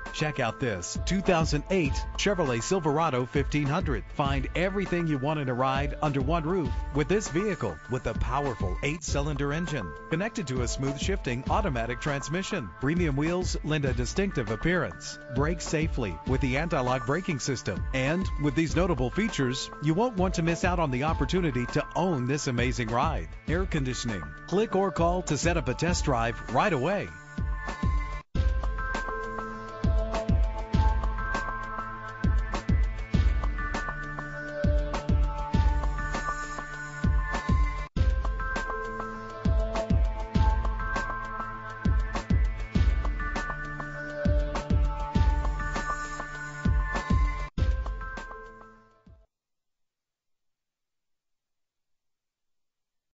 Check out this 2008 Chevrolet Silverado 1500. Find everything you want in a ride under one roof with this vehicle, with a powerful 8-cylinder engine connected to a smooth shifting automatic transmission. Premium wheels lend a distinctive appearance. Brake safely with the anti-lock braking system. And with these notable features, you won't want to miss out on the opportunity to own this amazing ride. Air conditioning. Click or call to set up a test drive right away.